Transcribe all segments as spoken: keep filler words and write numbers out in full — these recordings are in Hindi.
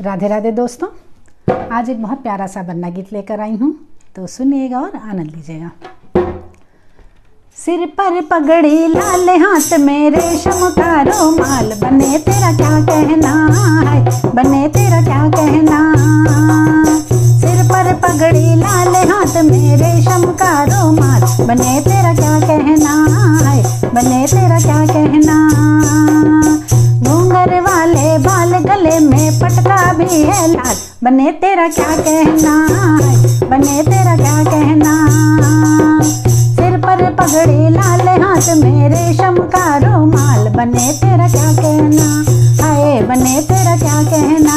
राधे राधे दोस्तों, आज एक बहुत प्यारा सा बन्ना गीत लेकर आई हूँ, तो सुनिएगा और आनंद लीजिएगा। सिर पर पगड़ी लाल हाथ में रेशम का रुमाल, बने तेरा क्या कहना है, बने तेरा क्या कहना। सिर पर पगड़ी लाल हाथ में रेशम का रुमाल, बने तेरा क्या कहना है, बने तेरा क्या कहना। घूंघर वाले बाल गले में पटका भी है लाल, बने तेरा क्या कहना है, बने तेरा क्या कहना। सिर पर पगड़ी लाल हाथ में रेशम का रुमाल, बने तेरा क्या कहना है, बने तेरा क्या कहना।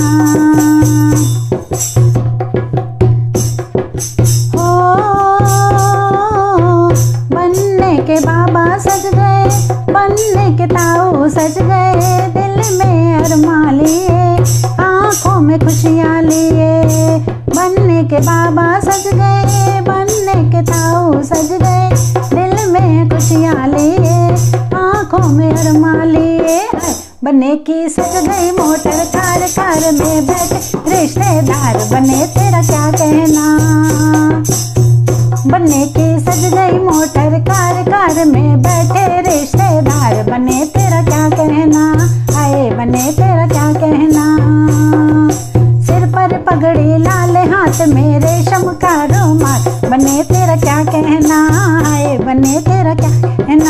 के बाबा सज गए, बनने के ताऊ सज गए, दिल में अरमा लिए, आँखों में खुशियाँ लिए। बनने के बाबा सज गए, बनने के ताऊ सज गए, दिल में खुशियाँ लिए, आँखों में अरमा लिए। बने की सज गई मोटर, कार कार में बैठे रिश्तेदार, बने तेरा क्या कहना। बने की सज गई मोटर, कार कार में बैठे रिश्तेदार, बने तेरा क्या कहना है, बने तेरा क्या कहना। सिर पर पगड़ी लाल हाथ में रेशम का रुमाल, बने तेरा क्या कहना है, बने तेरा क्या कहना।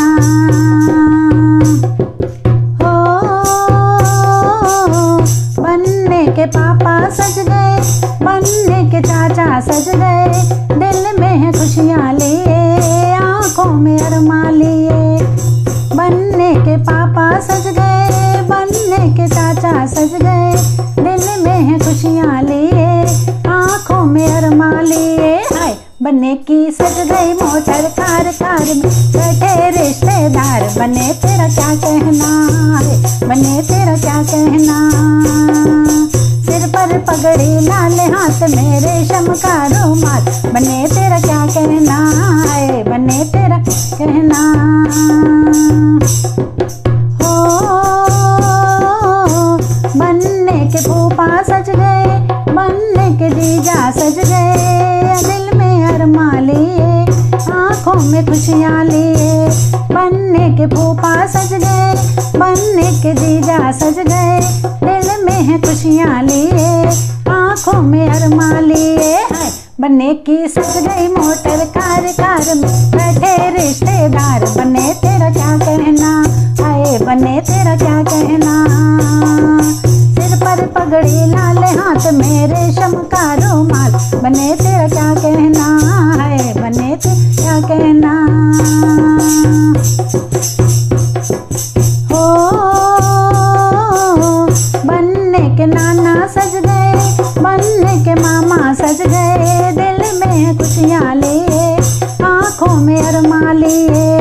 हो बनने के पापा सज गए, बनने के चाचा सज गए, दिल में खुशियाँ लिए, आँखों में अरमा लिए। बनने के पापा सज गए, बनने के चाचा सज गए, दिल में खुशियाँ लिए, आँखों में अरमा लिए। हाय बनने की सज गई मोटर, कार कार में बैठे रिश्तेदार, बने तेरा क्या कहना है, बने तेरा क्या कहना। सिर पर पगड़ी लाल हाथ में रेशम का रुमाल, बने तेरा क्या कहना है, बने तेरा कहना। हो बनने के फूफा सज गए, बनने के जीजा सज गए, दिल में अरमा लिए, आँखों में खुशियाँ लिए। बनने के फूफा सज गए, बनने के जीजा सज गए, दिल में है खुशियाँ लिए, आँखों में अरमा लिए। बनने की सज गई मोटर, कार कार में बैठे रिश्तेदार, बने तेरा क्या कहना है, बने तेरा क्या कहना। सिर पर पगड़ी लाल हाथ में रेशम का रुमाल, बने तेरा क्या कहना है, बने तेरा क्या कहना। हो बनने के नाना सज गए, बनने के मामा सज गए, दिल में खुशियाँ लिए, आँखों में अरमा लिए।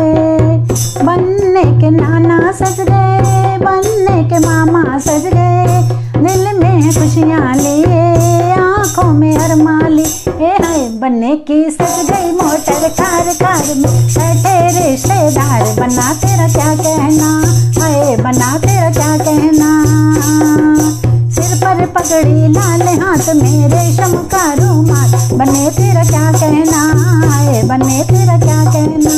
बनने के नाना सज गए, बनने के मामा सज गए, दिल में खुशियाँ लिए, आँखों में अरमा लिए। हाय बनने की सज गई मोटर, कार कार में बैठे रिश्तेदार, बना तेरा क्या कहना है, बना तेरा क्या कहना। सिर पर पगड़ी लाल हाथ में रेशम का रुमाल, बने तेरा क्या कहना है, बने तेरा क्या कहना।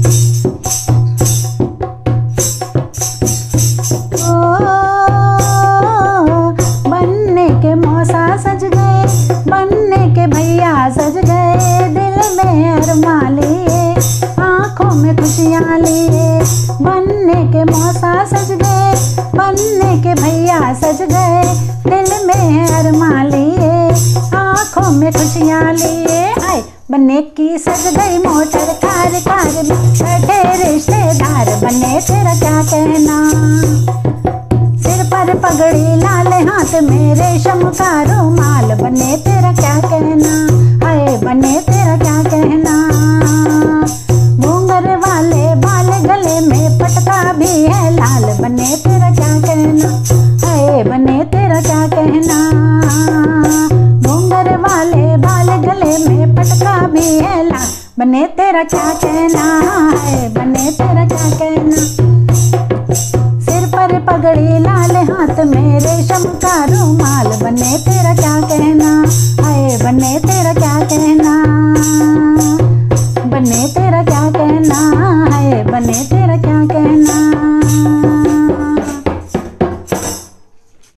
बनने के मौसा सज गए, बनने के भैया सज गए, दिल में अरमा लिए, आँखों में खुशियाँ लिए। बनने के मौसा सज गए, बनने के भैया सज गए, दिल में अरमा लिए, आँखों में खुशियाँ लिए। हाय बनने की सज गई मोटर, कार कार में बैठे रिश्तेदार, बने तेरा क्या कहना। सिर पर पगड़ी लाल हाथ में रेशम का रुमाल, बने तेरा क्या कहना है, बने तेरा क्या कहना। घूंघर वाले बाल गले में पटका भी है लाल, बने तेरा क्या कहना है, बने तेरा क्या कहना। घूंघर वाले बाल गले में पटका भी है लाल, बने तेरा क्या कहना है, बने तेरा क्या कहना। सिर पर पगड़ी लाल हाथ में रेशम का रुमाल, बन्ने तेरा क्या कहना, हाय बन्ने तेरा क्या कहना, बन्ने तेरा